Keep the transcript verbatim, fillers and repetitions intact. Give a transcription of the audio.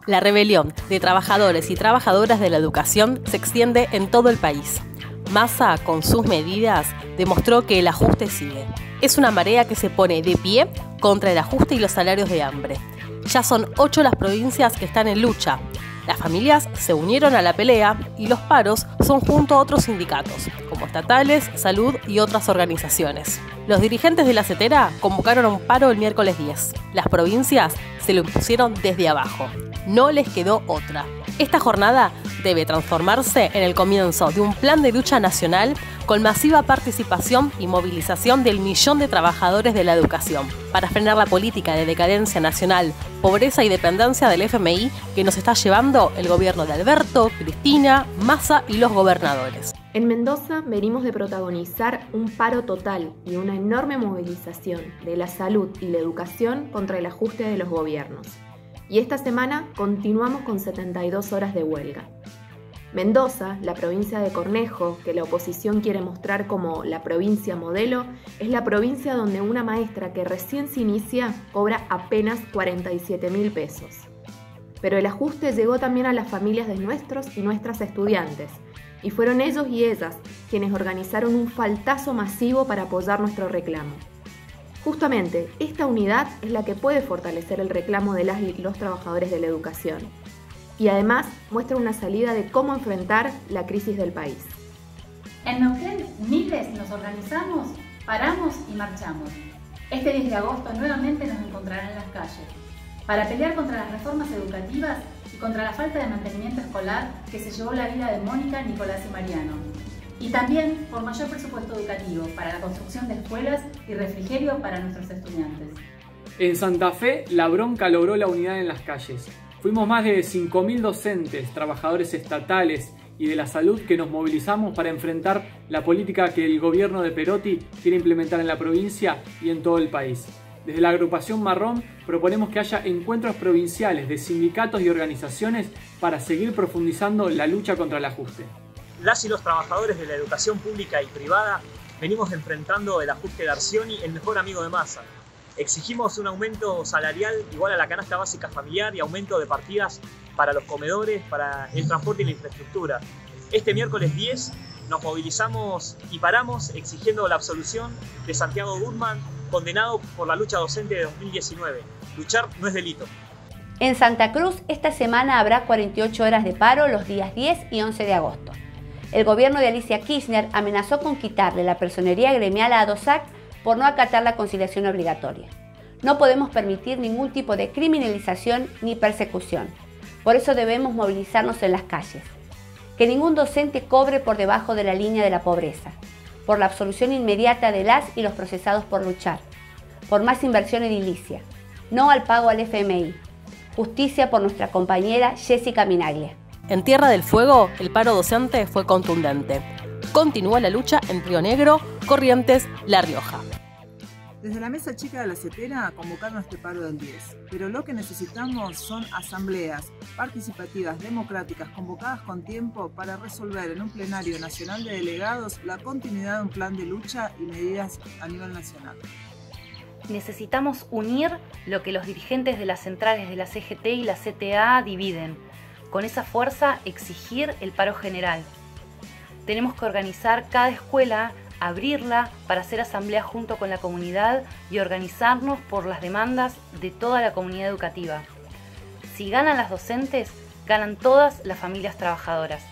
La rebelión de trabajadores y trabajadoras de la educación se extiende en todo el país. Massa, con sus medidas, demostró que el ajuste sigue. Es una marea que se pone de pie contra el ajuste y los salarios de hambre. Ya son ocho las provincias que están en lucha. Las familias se unieron a la pelea y los paros son junto a otros sindicatos, como estatales, salud y otras organizaciones. Los dirigentes de la CETERA convocaron a un paro el miércoles diez. Las provincias se lo impusieron desde abajo. No les quedó otra. Esta jornada debe transformarse en el comienzo de un plan de lucha nacional con masiva participación y movilización del millón de trabajadores de la educación, para frenar la política de decadencia nacional, pobreza y dependencia del F M I que nos está llevando el gobierno de Alberto, Cristina, Massa y los gobernadores. En Mendoza venimos de protagonizar un paro total y una enorme movilización de la salud y la educación contra el ajuste de los gobiernos. Y esta semana continuamos con setenta y dos horas de huelga. Mendoza, la provincia de Cornejo, que la oposición quiere mostrar como la provincia modelo, es la provincia donde una maestra que recién se inicia cobra apenas cuarenta y siete mil pesos. Pero el ajuste llegó también a las familias de nuestros y nuestras estudiantes, y fueron ellos y ellas quienes organizaron un faltazo masivo para apoyar nuestro reclamo. Justamente, esta unidad es la que puede fortalecer el reclamo de las y los trabajadores de la educación. Y además muestra una salida de cómo enfrentar la crisis del país. En Neuquén, miles nos organizamos, paramos y marchamos. Este diez de agosto nuevamente nos encontrarán en las calles para pelear contra las reformas educativas y contra la falta de mantenimiento escolar que se llevó la vida de Mónica, Nicolás y Mariano. Y también por mayor presupuesto educativo para la construcción de escuelas y refrigerio para nuestros estudiantes. En Santa Fe, la bronca logró la unidad en las calles. Fuimos más de cinco mil docentes, trabajadores estatales y de la salud que nos movilizamos para enfrentar la política que el gobierno de Perotti quiere implementar en la provincia y en todo el país. Desde la agrupación Marrón proponemos que haya encuentros provinciales de sindicatos y organizaciones para seguir profundizando la lucha contra el ajuste. Las y los trabajadores de la educación pública y privada venimos enfrentando el ajuste de Arcioni, el mejor amigo de Massa. Exigimos un aumento salarial igual a la canasta básica familiar y aumento de partidas para los comedores, para el transporte y la infraestructura. Este miércoles diez nos movilizamos y paramos exigiendo la absolución de Santiago Guzmán, condenado por la lucha docente de dos mil diecinueve. Luchar no es delito. En Santa Cruz, esta semana habrá cuarenta y ocho horas de paro los días diez y once de agosto. El gobierno de Alicia Kirchner amenazó con quitarle la personería gremial a ADOSAC por no acatar la conciliación obligatoria. No podemos permitir ningún tipo de criminalización ni persecución. Por eso debemos movilizarnos en las calles. Que ningún docente cobre por debajo de la línea de la pobreza. Por la absolución inmediata de las y los procesados por luchar. Por más inversión edilicia. No al pago al F M I. Justicia por nuestra compañera Jessica Minaglia. En Tierra del Fuego, el paro docente fue contundente. Continúa la lucha en Río Negro, Corrientes, La Rioja. Desde la mesa chica de la CETERA convocaron este paro del diez, pero lo que necesitamos son asambleas participativas, democráticas, convocadas con tiempo para resolver en un plenario nacional de delegados la continuidad de un plan de lucha y medidas a nivel nacional. Necesitamos unir lo que los dirigentes de las centrales de la C G T y la C T A dividen. Con esa fuerza exigir el paro general. Tenemos que organizar cada escuela, abrirla para hacer asamblea junto con la comunidad y organizarnos por las demandas de toda la comunidad educativa. Si ganan las docentes, ganan todas las familias trabajadoras.